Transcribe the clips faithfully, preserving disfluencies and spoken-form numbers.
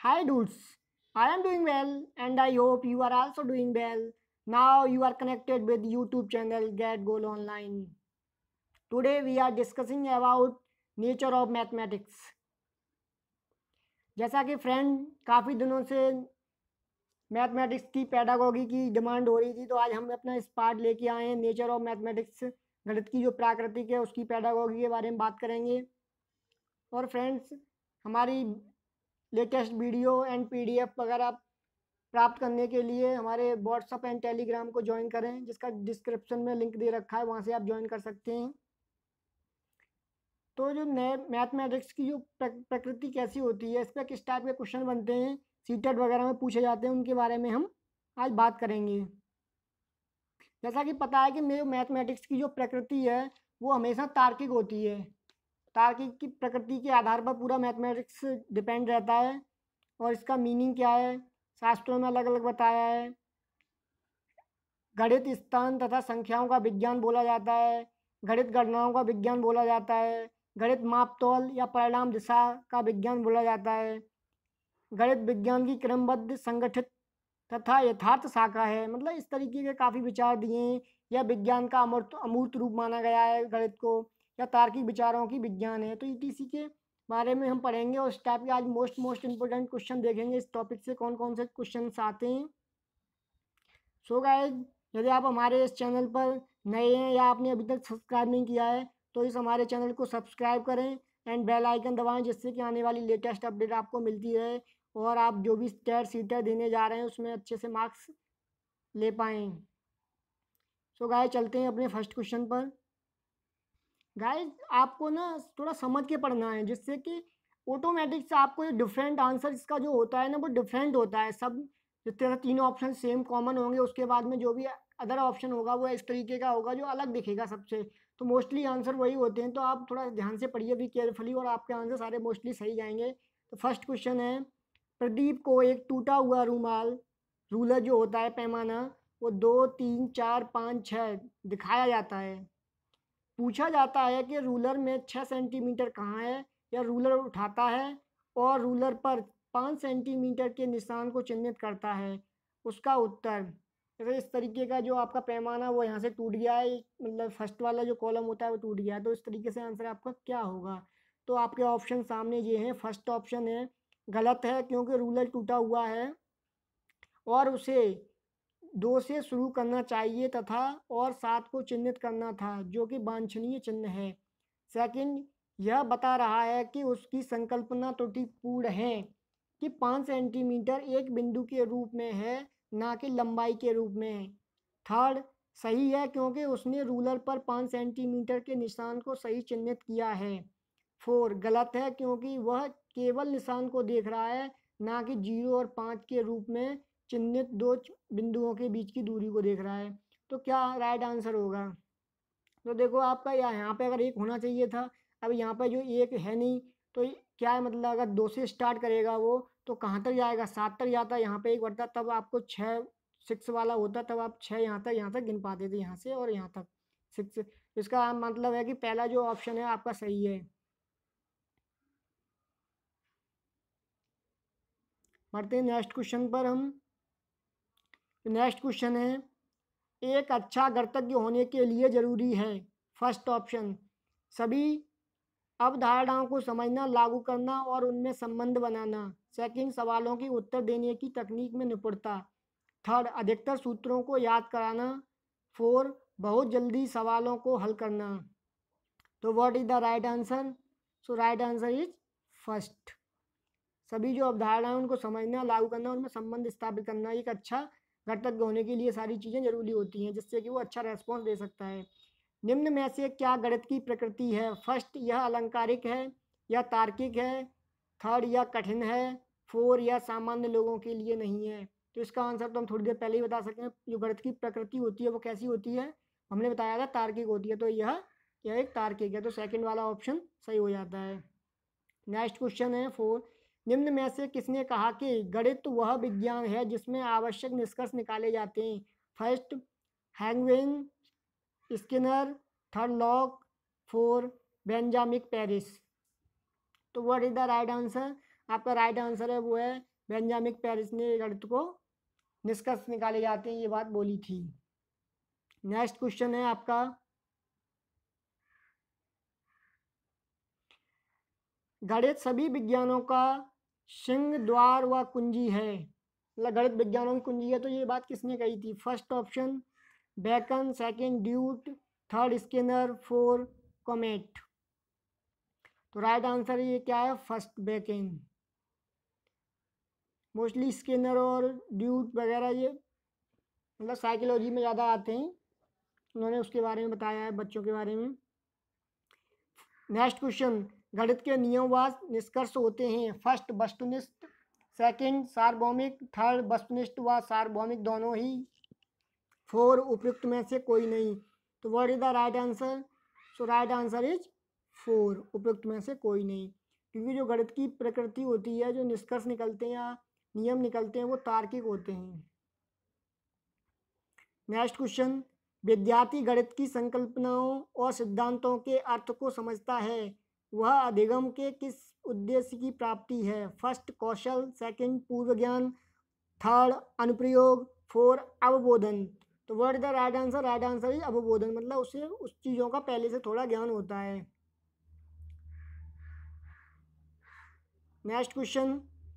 Hi dudes, I am doing well and I hope you are also doing well. Now you are connected with YouTube channel Get Goal Online. Today we are discussing about nature of mathematics. जैसा कि friend काफ़ी दिनों से mathematics की pedagogy की demand हो रही थी, तो आज हम अपना इस पार्ट लेके आए हैं नेचर ऑफ मैथमेटिक्स। गणित की जो प्राकृतिक है उसकी पेडागोगी के बारे में बात करेंगे। और फ्रेंड्स, हमारी लेटेस्ट वीडियो एंड पीडीएफ वगैरह प्राप्त करने के लिए हमारे व्हाट्सअप एंड टेलीग्राम को ज्वाइन करें, जिसका डिस्क्रिप्शन में लिंक दे रखा है, वहाँ से आप ज्वाइन कर सकते हैं। तो जो नए मैथमेटिक्स की जो प्रकृति कैसी होती है, इस पर किस टाइप के क्वेश्चन बनते हैं, सीटेट वगैरह में पूछे जाते हैं, उनके बारे में हम आज बात करेंगे। जैसा कि पता है कि मेरे मैथमेटिक्स की जो प्रकृति है वो हमेशा तार्किक होती है। तार्किक की प्रकृति के आधार पर पूरा मैथमेटिक्स डिपेंड रहता है। और इसका मीनिंग क्या है, शास्त्रों में अलग अलग बताया है। गणित स्थान तथा संख्याओं का विज्ञान बोला जाता है, गणित गणनाओं का विज्ञान बोला जाता है, गणित मापतौल या परिणाम दिशा का विज्ञान बोला जाता है। गणित विज्ञान की क्रमबद्ध, संगठित तथा यथार्थ शाखा है। मतलब इस तरीके के काफ़ी विचार दिए हैं। यह विज्ञान का अमूर्त अमूर्त रूप माना गया है गणित को, या तार्किक विचारों की विज्ञान है। तो इसी के बारे में हम पढ़ेंगे और इस टाइप के आज मोस्ट मोस्ट इंपोर्टेंट क्वेश्चन देखेंगे। इस टॉपिक से कौन कौन से क्वेश्चन आते हैं। सो गाइस, यदि आप हमारे इस चैनल पर नए हैं या आपने अभी तक सब्सक्राइब नहीं किया है तो इस हमारे चैनल को सब्सक्राइब करें एंड बेल आइकन दबाएं, जिससे कि आने वाली लेटेस्ट अपडेट आपको मिलती रहे और आप जो भी टेट सीटेट देने जा रहे हैं उसमें अच्छे से मार्क्स ले पाएँ। सो गाइस, चलते हैं अपने फर्स्ट क्वेश्चन पर। गाइस, आपको ना थोड़ा समझ के पढ़ना है, जिससे कि ऑटोमेटिक से आपको ये डिफरेंट आंसर इसका जो होता है ना वो डिफरेंट होता है। सब जितने तीनों ऑप्शन सेम कॉमन होंगे, उसके बाद में जो भी अदर ऑप्शन होगा वो इस तरीके का होगा जो अलग दिखेगा सबसे। तो मोस्टली आंसर वही होते हैं। तो आप थोड़ा ध्यान से पढ़िए भी केयरफुली, और आपके आंसर सारे मोस्टली सही जाएंगे। तो फर्स्ट क्वेश्चन है, प्रदीप को एक टूटा हुआ रूमाल, रूलर जो होता है पैमाना, वो दो तीन चार पाँच छः दिखाया जाता है। पूछा जाता है कि रूलर में छः सेंटीमीटर कहाँ है। या रूलर उठाता है और रूलर पर पाँच सेंटीमीटर के निशान को चिन्हित करता है। उसका उत्तर, जैसे इस तरीके का जो आपका पैमाना वो यहाँ से टूट गया है, मतलब फर्स्ट वाला जो कॉलम होता है वो टूट गया है, तो इस तरीके से आंसर आपका क्या होगा। तो आपके ऑप्शन सामने ये हैं। फर्स्ट ऑप्शन है गलत है, क्योंकि रूलर टूटा हुआ है और उसे दो से शुरू करना चाहिए तथा और सात को चिन्हित करना था, जो कि वांछनीय चिन्ह है। सेकंड, यह बता रहा है कि उसकी संकल्पना त्रुटिपूर्ण है कि पाँच सेंटीमीटर एक बिंदु के रूप में है, ना कि लंबाई के रूप में। थर्ड, सही है क्योंकि उसने रूलर पर पाँच सेंटीमीटर के निशान को सही चिन्हित किया है। फोर, गलत है क्योंकि वह केवल निशान को देख रहा है, ना कि जीरो और पाँच के रूप में चिन्हित दो बिंदुओं के बीच की दूरी को देख रहा है। तो क्या राइट आंसर होगा। तो देखो आपका यहाँ यहाँ पे अगर एक होना चाहिए था, अब यहाँ पे जो एक है नहीं, तो क्या है, मतलब अगर दो से स्टार्ट करेगा वो तो कहाँ तक जाएगा, सात तक जाता, यहाँ पे एक बढ़ता, तब आपको छः सिक्स वाला होता, तब आप छः यहाँ तक यहाँ तक गिन पाते थे, यहाँ से और यहाँ तक सिक्स। इसका मतलब है कि पहला जो ऑप्शन है आपका सही है। बढ़ते हैं नेक्स्ट क्वेश्चन पर हम। नेक्स्ट क्वेश्चन है, एक अच्छा गणितज्ञ होने के लिए जरूरी है। फर्स्ट ऑप्शन, सभी अवधारणाओं को समझना, लागू करना और उनमें संबंध बनाना। सेकंड, सवालों की उत्तर देने की तकनीक में निपुणता। थर्ड, अधिकतर सूत्रों को याद कराना। फोर, बहुत जल्दी सवालों को हल करना। तो what is the right answer. So right answer is first, सभी जो अवधारणाएं उनको समझना, लागू करना, उनमें संबंध स्थापित करना। एक अच्छा गणितज्ञ होने के लिए सारी चीज़ें जरूरी होती हैं, जिससे कि वो अच्छा रेस्पॉन्स दे सकता है। निम्न में से क्या गणित की प्रकृति है। फर्स्ट, यह अलंकारिक है या तार्किक है। थर्ड, यह कठिन है। फोर, यह सामान्य लोगों के लिए नहीं है। तो इसका आंसर तो हम थोड़ी देर पहले ही बता सकते हैं। जो गणित की प्रकृति होती है वो कैसी होती है, हमने बताया था तार्किक होती है। तो यह यह एक तार्किक है, तो सेकंड वाला ऑप्शन सही हो जाता है। नेक्स्ट क्वेश्चन है फोर, निम्न में से किसने कहा कि गणित वह विज्ञान है जिसमें आवश्यक निष्कर्ष निकाले जाते हैं। फर्स्ट, हैंगवेन, Skinner. Third, Locke. Four, Benjamin Paris. तो what is the right answer. आपका राइट आंसर है वो है बेंजामिन पेरिस ने गणित को निष्कर्ष निकाले जाते हैं, ये बात बोली थी। नेक्स्ट क्वेश्चन है आपका, गणित सभी विज्ञानों का सिंह द्वार व कुंजी है। मतलब गणित विज्ञानों की कुंजी है, तो ये बात किसने कही थी? फर्स्ट ऑप्शन बेकन, सेकंड ड्यूट, थर्ड स्किनर, फोर कॉमेट। तो राइट आंसर ये क्या है? First Bacon. मोस्टली स्किनर और ड्यूट वगैरह ये मतलब साइकोलॉजी में ज़्यादा आते हैं, उन्होंने उसके बारे में बताया है, बच्चों के बारे में। नेक्स्ट क्वेश्चन, गणित के नियम व निष्कर्ष होते हैं। फर्स्ट वस्तुनिष्ठ, सेकंड सार्वभौमिक, थर्ड वस्तुनिष्ठ व सार्वभौमिक दोनों ही, फोर उपयुक्त में से कोई नहीं। तो what is the right answer? So right answer is four, उपयुक्त में से कोई नहीं। क्योंकि जो गणित की प्रकृति होती है, जो निष्कर्ष निकलते हैं या नियम निकलते हैं, वो तार्किक होते हैं। नेक्स्ट क्वेश्चन, विद्यार्थी गणित की संकल्पनाओं और सिद्धांतों के अर्थ को समझता है, वह अधिगम के किस उद्देश्य की प्राप्ति है? फर्स्ट कौशल, सेकंड पूर्व ज्ञान, थर्ड अनुप्रयोग, फोर अवबोधन। तो what is the right answer? Right answer is अवबोधन, मतलब उसे उस चीज़ों का पहले से थोड़ा ज्ञान होता है। नेक्स्ट क्वेश्चन,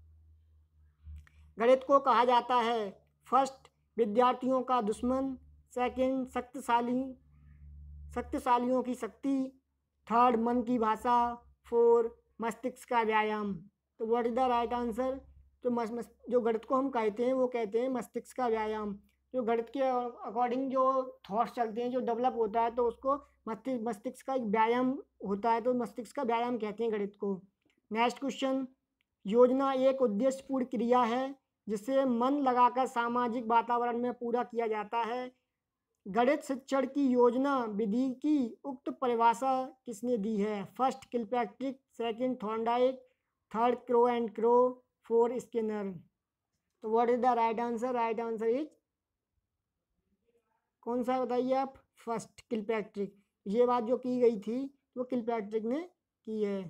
गणित को कहा जाता है फर्स्ट विद्यार्थियों का दुश्मन, सेकंड शक्तिशाली शक्तिशालियों की शक्ति, थर्ड मन की भाषा, फोर मस्तिष्क का व्यायाम। तो what is the right answer? तो मस, मस, जो गणित को हम कहते हैं वो कहते हैं मस्तिष्क का व्यायाम। जो गणित के अकॉर्डिंग जो थॉट्स चलते हैं, जो डेवलप होता है, तो उसको मस्तिष्क मस्तिष्क का एक व्यायाम होता है, तो मस्तिष्क का व्यायाम कहते हैं गणित को। नेक्स्ट क्वेश्चन, योजना एक उद्देश्यपूर्ण क्रिया है जिसे मन लगाकर सामाजिक वातावरण में पूरा किया जाता है। गणित शिक्षण की योजना विधि की उक्त परिभाषा किसने दी है? First Kilpatrick, second Thorndike, third Crow and Crow, four Skinner. तो what is the right answer? Right answer is कौन सा बताइए आप? First Kilpatrick. ये बात जो की गई थी वो किलपैट्रिक ने की है।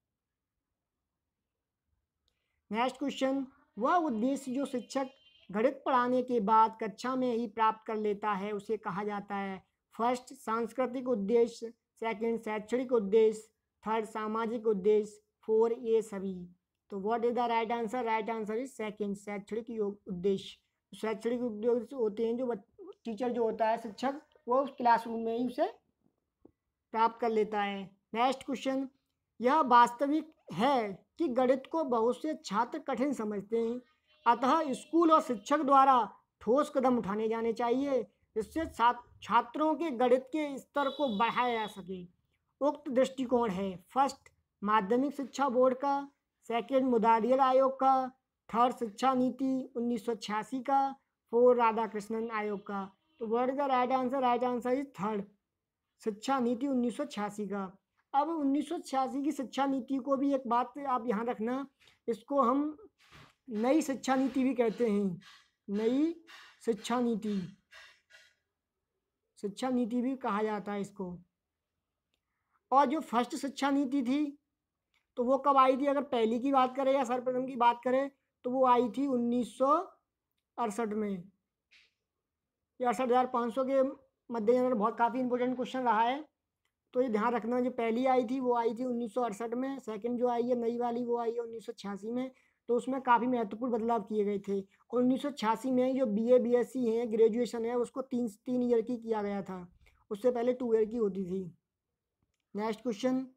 नेक्स्ट क्वेश्चन, वह उद्देश्य जो शिक्षक गणित पढ़ाने के बाद कक्षा में ही प्राप्त कर लेता है उसे कहा जाता है? फर्स्ट सांस्कृतिक उद्देश्य, सेकंड शैक्षणिक उद्देश्य, थर्ड सामाजिक उद्देश्य, फोर ये सभी। तो what is the right answer? Right answer is second, शैक्षणिक उद्देश्य। शैक्षणिक उद्देश्य होते हैं जो टीचर जो होता है, शिक्षक, वो उस क्लासरूम में ही उसे प्राप्त कर लेता है। नेक्स्ट क्वेश्चन, यह वास्तविक है कि गणित को बहुत से छात्र कठिन समझते हैं, अतः स्कूल और शिक्षक द्वारा ठोस कदम उठाने जाने चाहिए जिससे छात्रों के गणित के स्तर को बढ़ाया जा सके। उक्त दृष्टिकोण है फर्स्ट माध्यमिक शिक्षा बोर्ड का, सेकंड मुदारियल आयोग का, थर्ड शिक्षा नीति उन्नीस सौ छियासी का, फोर राधाकृष्णन आयोग का। तो what is the right answer? Right answer is third, शिक्षा नीति उन्नीस सौ छियासी का। अब उन्नीस सौ छियासी की शिक्षा नीति को भी एक बात आप यहाँ रखना, इसको हम नई शिक्षा नीति भी कहते हैं। नई शिक्षा नीति शिक्षा नीति भी कहा जाता है इसको। और जो फर्स्ट शिक्षा नीति थी तो वो कब आई थी? अगर पहली की बात करें या सर्वप्रथम की बात करें तो वो आई थी उन्नीस सौ अड़सठ में, या अड़सठ हज़ार पाँच सौ के मद्देनजर बहुत काफ़ी इंपॉर्टेंट क्वेश्चन रहा है, तो ये ध्यान रखना। जो पहली आई थी वो आई थी उन्नीस सौ अड़सठ में, सेकंड जो आई है नई वाली वो आई है उन्नीस सौ छियासी में। तो उसमें काफ़ी महत्वपूर्ण बदलाव किए गए थे। और उन्नीस सौ छियासी में जो B A B S C है, ग्रेजुएशन है, उसको तीन तीन ईयर की किया गया था, उससे पहले टू ईयर की होती थी। नेक्स्ट क्वेश्चन,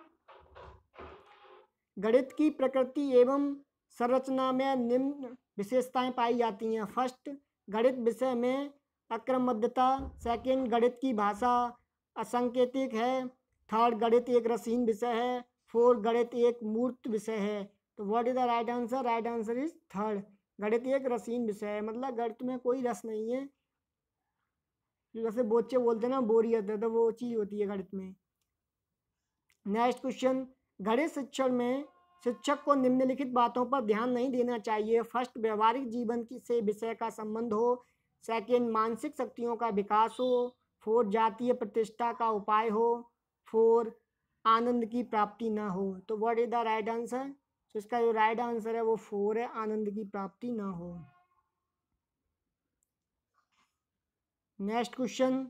गणित की प्रकृति एवं संरचना में निम्न विशेषताएं पाई जाती हैं। फर्स्ट, गणित विषय में अक्रमबद्धता, सेकंड गणित की भाषा असंकेतिक है, थर्ड गणित एक रसीन विषय है, फोर्थ गणित एक मूर्त विषय है। तो what is the right answer? Right answer is third, गणित एक रसीन विषय है, मतलब गणित में कोई रस नहीं है। जैसे बच्चे बोलते हैं ना बोरियत है, तो वो चीज़ होती है गणित में। नेक्स्ट क्वेश्चन, गणित शिक्षण में शिक्षक को निम्नलिखित बातों पर ध्यान नहीं देना चाहिए। फर्स्ट, व्यवहारिक जीवन की से विषय का संबंध हो, सेकंड मानसिक शक्तियों का विकास हो, फोर जातीय प्रतिष्ठा का उपाय हो, फोर आनंद की प्राप्ति ना हो। तो what is the right answer? तो इसका जो राइट आंसर है वो फोर है, आनंद की प्राप्ति ना हो। नेक्स्ट क्वेश्चन,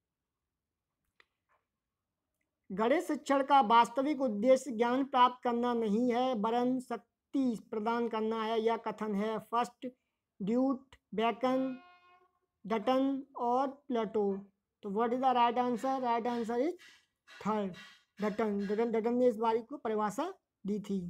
गणित शिक्षण का वास्तविक उद्देश्य ज्ञान प्राप्त करना नहीं है वरन शक्ति प्रदान करना है, यह कथन है। फर्स्ट, ड्यूट, बेकन, डटन और प्लेटो। तो what is the right answer? Right answer is third, Dutton. Dutton Dutton ने इस बारी को परिभाषा दी थी।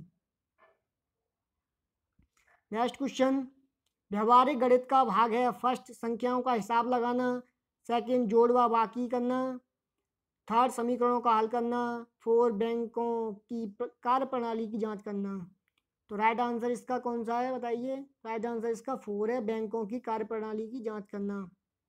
नेक्स्ट क्वेश्चन, व्यवहारिक गणित का भाग है। फर्स्ट, संख्याओं का हिसाब लगाना। सेकंड, जोड़ व बाकी करना। थर्ड, समीकरणों का हल करना। फोर, बैंकों की कार्य प्रणाली की जांच करना। तो राइट आंसर इसका कौन सा है बताइए? राइट आंसर इसका फोर है, बैंकों की कार्य प्रणाली की जांच करना।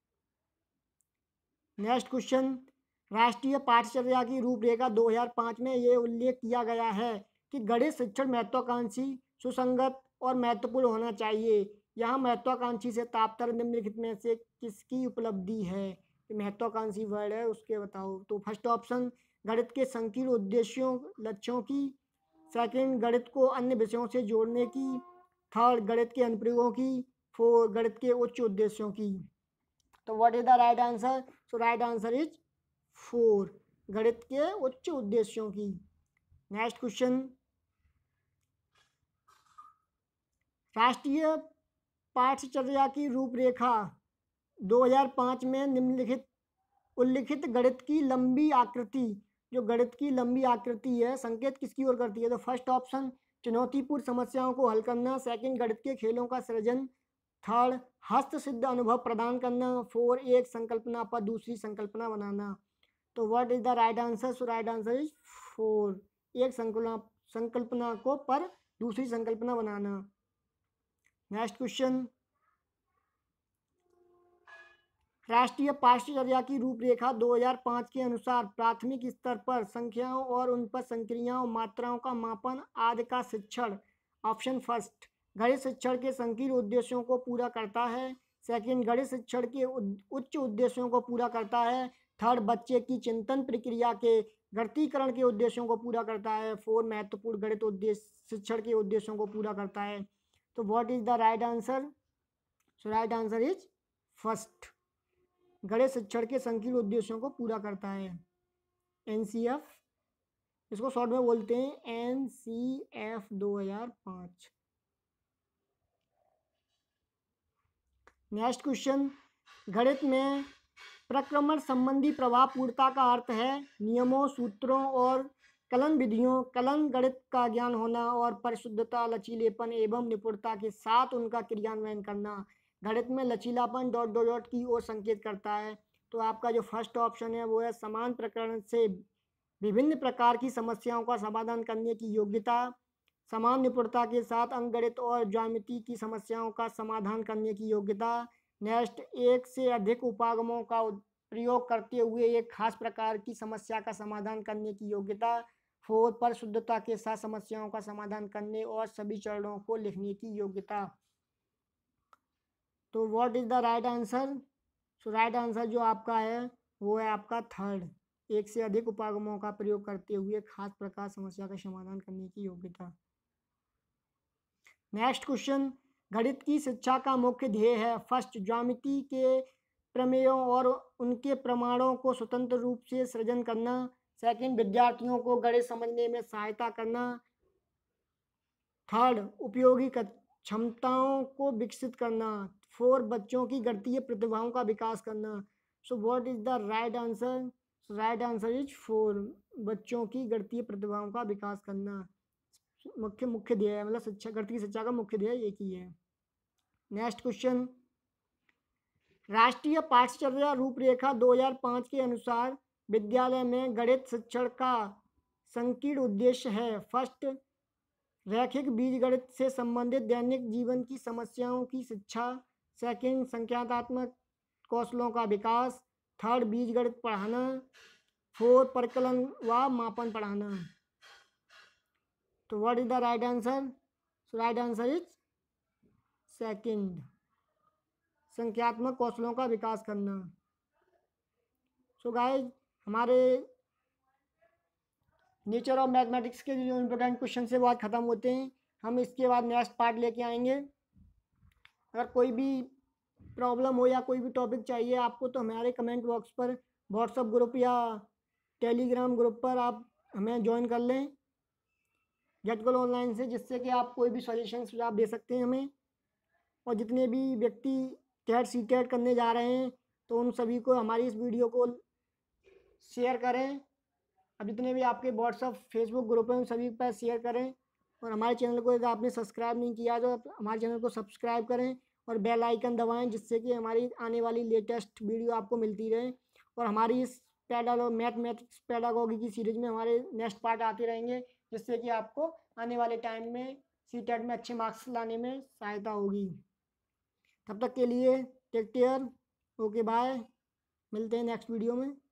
नेक्स्ट क्वेश्चन, राष्ट्रीय पाठ्यचर्या की रूपरेखा दो हज़ार पाँच में ये उल्लेख किया गया है कि गणित शिक्षण महत्वाकांक्षी, सुसंगत और महत्वपूर्ण होना चाहिए। यहाँ महत्वाकांक्षी से तात्पर्य निम्नलिखित में से किसकी उपलब्धि है? महत्वाकांक्षी वर्ड है उसके बताओ। तो फर्स्ट ऑप्शन, गणित के संकीर्ण उद्देश्यों लक्ष्यों की। सेकंड, गणित को अन्य विषयों से जोड़ने की। थर्ड, गणित के अनुप्रयोगों की। फोर, गणित के उच्च उद्देश्यों की। तो what is the right answer? So right answer is four, गणित के उच्च उद्देश्यों की। नेक्स्ट क्वेश्चन, राष्ट्रीय पाठ्यचर्या की रूपरेखा दो हज़ार पाँच में निम्नलिखित उल्लिखित गणित की लंबी आकृति, जो गणित की लंबी आकृति है, संकेत किसकी ओर करती है? तो फर्स्ट ऑप्शन, चुनौतीपूर्ण समस्याओं को हल करना। सेकंड, गणित के खेलों का सृजन। थर्ड, हस्त सिद्ध अनुभव प्रदान करना। फोर, एक संकल्पना पर दूसरी संकल्पना बनाना। तो what is the right answer? So right answer is four, एक संकल्पना संकल्पना को पर दूसरी संकल्पना बनाना। नेक्स्ट क्वेश्चन, राष्ट्रीय पाठ्यचर्या की रूपरेखा दो हज़ार पाँच के अनुसार प्राथमिक स्तर पर संख्याओं और उन पर संक्रियाओं, मात्राओं का मापन आदि का शिक्षण। ऑप्शन फर्स्ट, गणित शिक्षण के संकीर्ण उद्देश्यों को पूरा करता है। सेकंड, गणित शिक्षण के उच्च उद्देश्यों को पूरा करता है। थर्ड, बच्चे की चिंतन प्रक्रिया के गणितीकरण के उद्देश्यों को पूरा करता है। फोर, महत्वपूर्ण गणित उद्देश्य शिक्षण के उद्देश्यों को पूरा करता है। तो what is the right answer? So right answer is first, गणित शिक्षण के संकीर्ण उद्देश्यों को पूरा करता है। एनसीएफ, इसको शॉर्ट में बोलते हैं एनसीएफ दो हज़ार पाँच। नेक्स्ट क्वेश्चन, गणित में प्रक्रमण संबंधी प्रभाव पूर्णता का अर्थ है नियमों, सूत्रों और कलन विधियों, कलन गणित का ज्ञान होना और परिशुद्धता, लचीलेपन एवं निपुणता के साथ उनका क्रियान्वयन करना। गणित में लचीलापन डॉट डॉट डॉट की ओर संकेत करता है। तो आपका जो फर्स्ट ऑप्शन है वो है समान प्रकरण से विभिन्न प्रकार की समस्याओं का समाधान करने की योग्यता, समान निपुणता के साथ अंकगणित और ज्यामिति की समस्याओं का समाधान करने की योग्यता। नेक्स्ट, एक से अधिक उपागमों का प्रयोग करते हुए एक खास प्रकार की समस्या का समाधान करने की योग्यता। फोर, पर शुद्धता के साथ समस्याओं का समाधान करने और सभी चरणों को लिखने की योग्यता। तो what is the right answer? So right answer जो आपका है वो है आपका थर्ड, एक से अधिक उपागमों का प्रयोग करते हुए खास प्रकार समस्या का समाधान करने की योग्यता। नेक्स्ट क्वेश्चन, गणित की शिक्षा का मुख्य ध्येय है। फर्स्ट, ज्यामिति के प्रमेयों और उनके प्रमाणों को स्वतंत्र रूप से सृजन करना। सेकंड, विद्यार्थियों को गणित समझने में सहायता करना। थर्ड, उपयोगी क्षमताओं को विकसित करना। फोर, बच्चों की गणितीय प्रतिभाओं का विकास करना। So what is the right answer? Right answer is four, बच्चों की गणितीय प्रतिभाओं का विकास करना मुख्य मुख्य ध्येय है, मतलब शिक्षा, गणित की शिक्षा का मुख्य ध्येय एक ही है। नेक्स्ट क्वेश्चन, राष्ट्रीय पाठ्यचर्या रूपरेखा दो हज़ार पाँच के अनुसार विद्यालय में गणित शिक्षण का संकीर्ण उद्देश्य है। फर्स्ट, रैखिक बीजगणित से संबंधित दैनिक जीवन की समस्याओं की शिक्षा। सेकंड, संख्यात्मक कौशलों का विकास। थर्ड, बीजगणित पढ़ाना। फोर, परिकलन व मापन पढ़ाना। तो what is the right answer? So right answer is second, संख्यात्मक कौशलों का विकास करना। सो so गाइस, हमारे नेचर ऑफ मैथमेटिक्स के जो इम्पोर्टेंट क्वेश्चन से वो आज खत्म होते हैं। हम इसके बाद नेक्स्ट पार्ट लेके आएंगे। अगर कोई भी प्रॉब्लम हो या कोई भी टॉपिक चाहिए आपको तो हमारे कमेंट बॉक्स पर व्हाट्सएप ग्रुप या टेलीग्राम ग्रुप पर आप हमें ज्वाइन कर लें गेटगोल ऑनलाइन से, जिससे कि आप कोई भी सॉल्यूशन सुझाव दे सकते हैं हमें। और जितने भी व्यक्ति टेट सी टेट करने जा रहे हैं तो उन सभी को हमारी इस वीडियो को शेयर करें। अब जितने भी आपके व्हाट्सएप फेसबुक ग्रुप हैं उन सभी पर शेयर करें। और हमारे चैनल को अगर आपने सब्सक्राइब नहीं किया तो आप हमारे चैनल को सब्सक्राइब करें और बेल आइकन दबाएं, जिससे कि हमारी आने वाली लेटेस्ट वीडियो आपको मिलती रहे। और हमारी इस पैडागो मैथमेटिक्स पैडागोगी की सीरीज में हमारे नेक्स्ट पार्ट आते रहेंगे, जिससे कि आपको आने वाले टाइम में सी टेट में अच्छे मार्क्स लाने में सहायता होगी। तब तक के लिए टेक केयर, ओके बाय, मिलते हैं नेक्स्ट वीडियो में।